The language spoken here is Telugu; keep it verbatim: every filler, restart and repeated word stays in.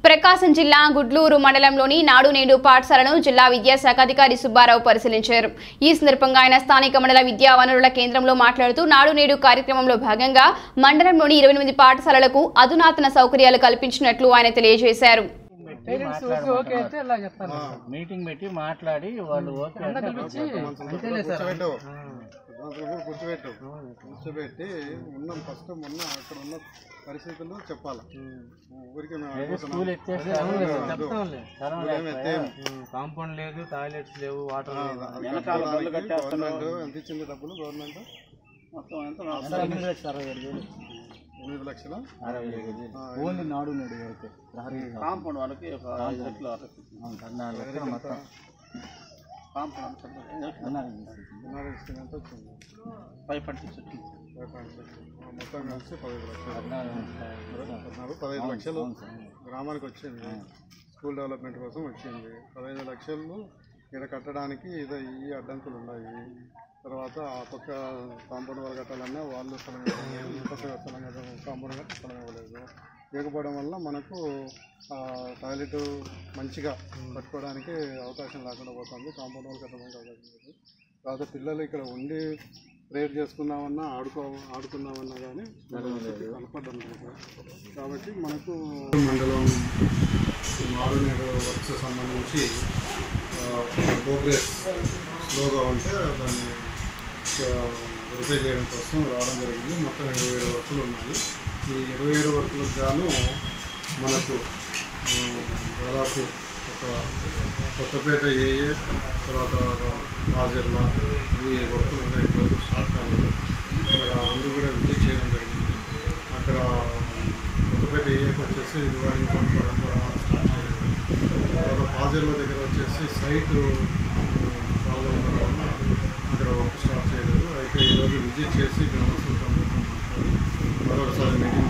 ప్రకాశం జిల్లా గుడ్లూరు మండలంలోని నాడు నేడు పాఠశాలను జిల్లా విద్యాశాఖ అధికారి సుబ్బారావు పరిశీలించారు. ఈ సందర్భంగా ఆయన స్థానిక మండల విద్యా వనరుల కేంద్రంలో మాట్లాడుతూ నాడు నేడు కార్యక్రమంలో భాగంగా మండలంలోని ఇరవై ఎనిమిది పాఠశాలలకు అధునాతన సౌకర్యాలు కల్పించినట్లు ఆయన తెలియజేశారు. మీటింగ్ పెట్టి మాట్లాడి వాళ్ళు కూర్చోబెట్టు కూర్చోబెట్టి ఉన్నాం ఫస్ట్ మొన్న అక్కడ ఉన్న పరిస్థితుల్లో చెప్పాలి. ఊరికి కాంపౌండ్ లేదు, టాయిలెట్స్ లేవు, వాటర్ గవర్నమెంట్ ఎంత ఇచ్చింది డబ్బులు? గవర్నమెంట్ మొత్తం ఎంత? ఎనిమిది లక్షల అరవై వేలు ఓన్లీ నాడు నేడు వరకు. కాంపౌండ్ వాళ్ళకి ఒక ఐదు లక్షలు పద్నాలుగు లక్షలు మొత్తం కాంపౌండ్ ఎంత వచ్చింది? ఫైవ్ పాయింట్ సిక్స్ వచ్చింది. ఫైవ్ పాయింట్ సిక్స్ మొత్తం కలిసి పదహైదు లక్షలు పద్నాలుగు పదహైదు లక్షలు గ్రామానికి వచ్చింది. స్కూల్ డెవలప్మెంట్ కోసం వచ్చింది. పదహైదు లక్షలు ఇక్కడ కట్టడానికి ఇదో ఈ అడ్డంకులు ఉన్నాయి. తర్వాత ఆ పక్క కాంపౌండ్ వాళ్ళు కట్టాలన్నా వాళ్ళు స్థలం ఇవ్వలేదు, ఈ పక్క స్థలం కాంపౌండ్ కట్టి స్థలం ఇవ్వలేదు. లేకపోవడం వల్ల మనకు టాయిలెట్ మంచిగా కట్టుకోవడానికి అవకాశం లేకుండా పోతుంది. కాంపౌండ్ వాళ్ళు కట్టడానికి అవకాశం లేదు. తర్వాత పిల్లలు ఇక్కడ ఉండి ప్రేయర్ చేసుకుందామన్నా ఆడుకో ఆడుకుందామన్నా కానీ కనపడడం లేదు. కాబట్టి మనకు మండలం నాడు నేడు వర్క్స్ సంబంధించి ప్రోగ్రెస్ స్లోగా ఉంటే దాన్ని వెరిఫై చేయడం కోసం రావడం జరిగింది. మొత్తం ఇరవై ఏడు వర్కులు ఉన్నాయి. ఈ ఇరవై ఏడు వర్కులకు గాను మనకు దాదాపు ఒక కొత్తపేట ఏఏ, తర్వాత రాజర్ల ఈ వర్కులు ఉన్నాయి. ఇప్పుడు స్టార్ట్ కాలేదు. అక్కడ అందరూ కూడా విజిట్ చేయడం జరిగింది. అక్కడ కొత్తపేట ఏఏకి వచ్చేసి రివార్డింగ్ పంపడం కూడా స్టార్ట్ చేయలేదు. తర్వాత రాజర్ల దగ్గర వచ్చేసి సైట్ ప్రాబ్లం వల్ల అక్కడ వర్క్ స్టార్ట్ చేయలేదు. అయితే ఈరోజు విజిట్ చేసి గ్రామస్తులతో మాట్లాడి మరొకసారి మీటింగ్